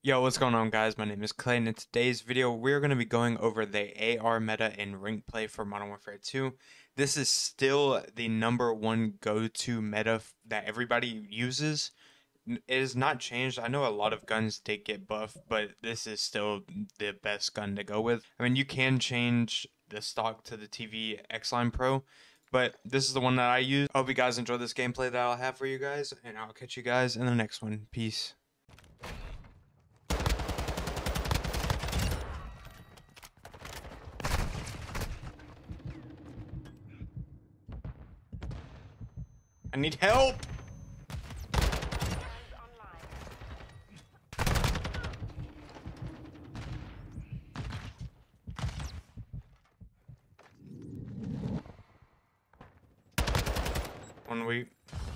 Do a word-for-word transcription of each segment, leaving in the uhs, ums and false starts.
Yo, what's going on, guys? My name is Clay, and in today's video, we're going to be going over the A R meta in rank play for Modern Warfare two. This is still the number one go-to meta f- that everybody uses. N- It has not changed. I know a lot of guns did get buffed, but this is still the best gun to go with. I mean, you can change the stock to the T V X-Line Pro, but this is the one that I use. I hope you guys enjoy this gameplay that I'll have for you guys, and I'll catch you guys in the next one. Peace. I need help! One week.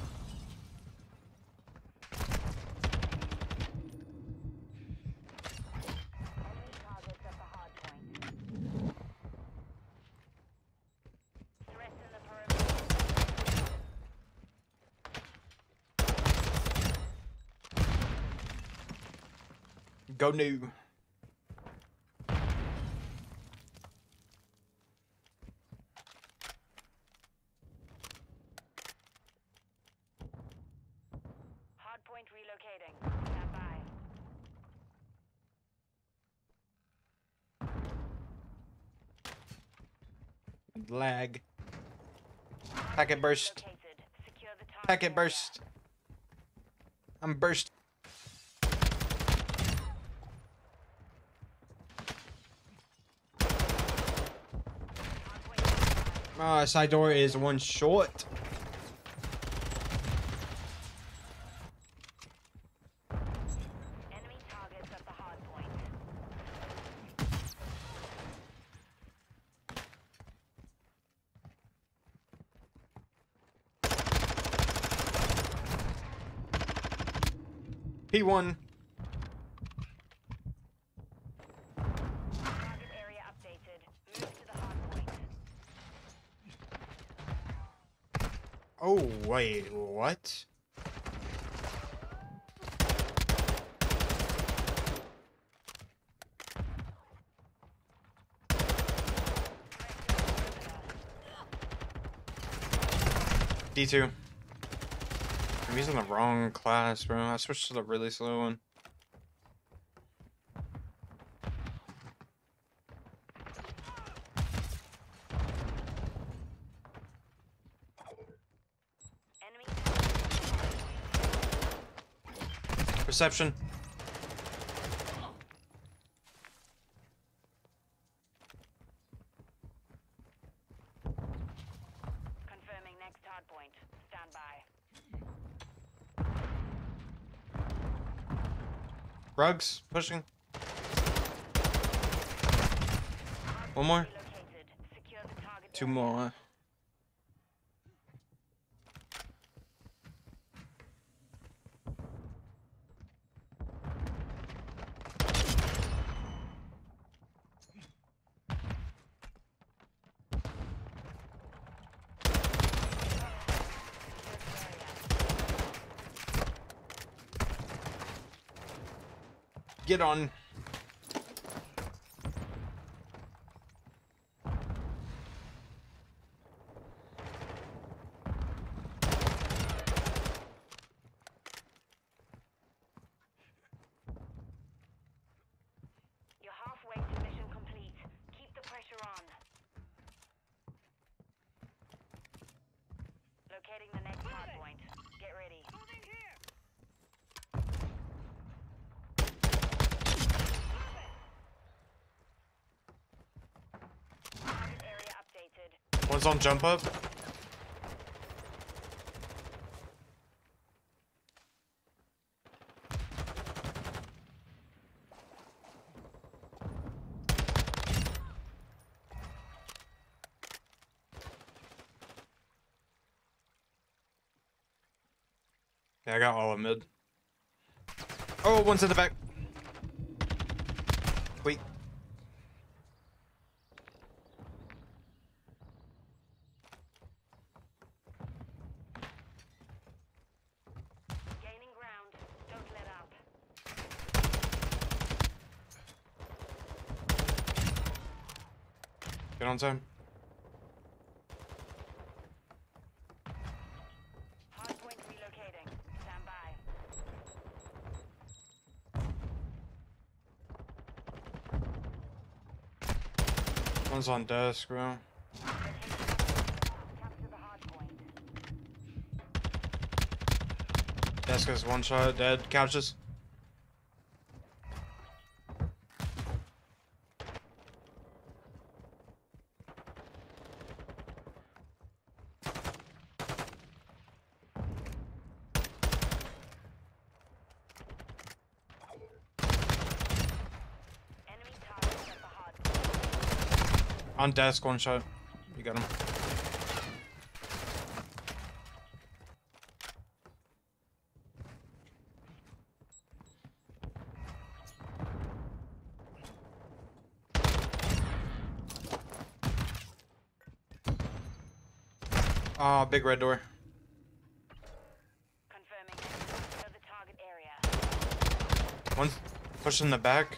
Go new. Hardpoint relocating. Stand by. Lag. Packet burst. Located. Secure the target Packet area. burst. I'm burst. Ah, side door is one short. Enemy targets at the hardpoint. P one. Target area updated. Move to the hardpoint. Oh, wait, what? D two. I'm using the wrong class, bro. I switched to the really slow one. Enemy target. Perception. Confirming next hardpoint. Stand by. Rugs. Pushing. One more. Relocated. Secure the target Two area. more. Get on. You're halfway to mission complete. Keep the pressure on. Locating the next hardpoint. Get ready. Target area updated. One's on jump up. Yeah, I got all of mid. Oh, one's in the back. Wait. Gaining ground. Don't let up. Get on time. Hardpoint relocating. Stand by. One's on desk, bro. Capture the hardpoint. Desk is one shot, dead. Couches. Enemy targets at the hardpoint. On desk, one shot. You got him. Ah, big red door. Confirming. Secure the target area. One's pushing the back.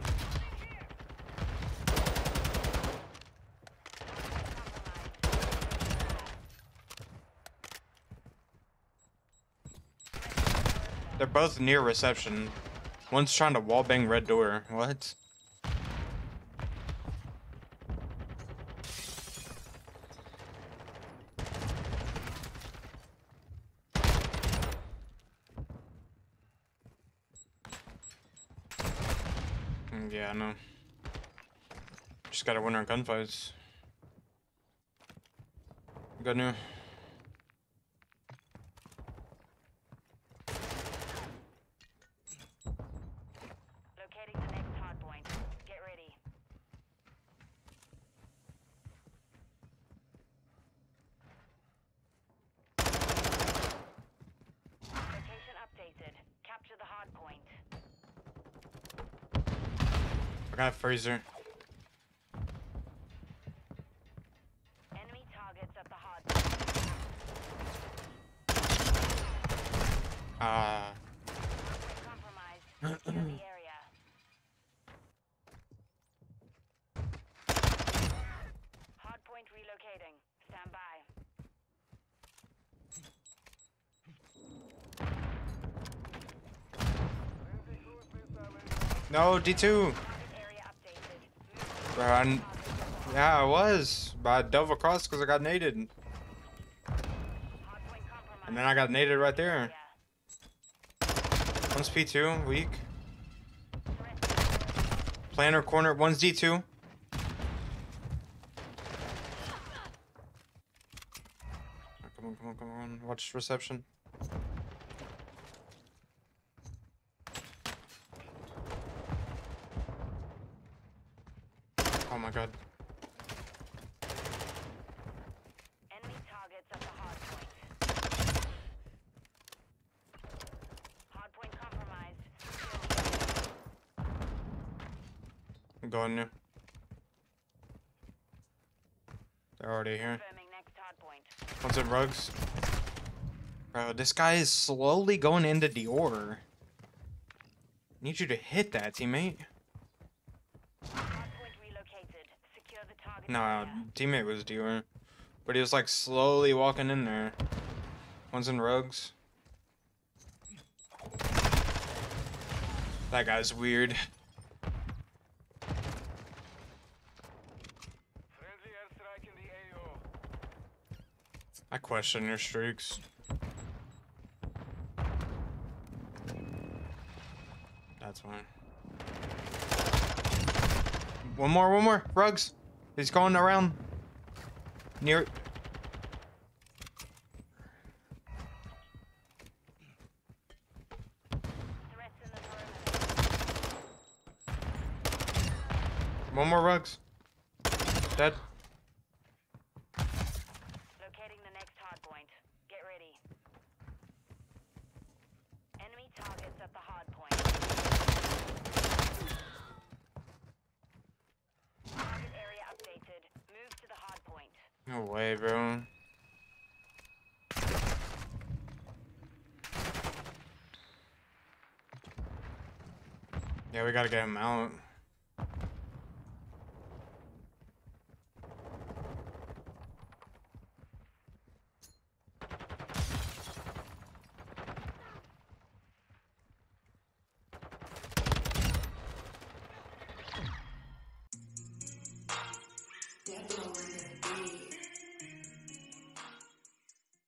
They're both near reception. One's trying to wallbang red door. What? Mm, Yeah, I know. Just gotta win our gunfights. Good news. Locating the next hardpoint. Get ready. Location updated. Capture the hardpoint. I got a freezer. Enemy targets at the hardpoint. Ah. Compromised. Secure the area. Hardpoint relocating. Stand by. No, D two. Target area updated. Move Bro, I n- yeah, I was. But I dove across because I got naded. hardpoint compromised. And then I got naded right there. Area. One's P two, weak. Threat. Planner corner, one's D two. Come on, come on, come on. Watch reception. Oh my god. Enemy targets at the hardpoint. Hardpoint compromised. Secure the area. I'm going new. They're already here. Confirming next hardpoint. One's in rugs. Bro, this guy is slowly going into Dior. Need you to hit that, teammate. Hardpoint relocated. Secure the target No, area. teammate was Dior. But he was like slowly walking in there. One's in rugs. That guy's weird. Friendly airstrike in the A O. I question your streaks. That's fine. One more, one more. Rugs. He's going around. Near. Threats in the perimeter. One more rugs. Dead. Locating the next hardpoint. Get ready. Enemy targets at the hardpoint. Target area updated. Move to the hardpoint. No way, bro. Yeah, we gotta get him out. DEFCON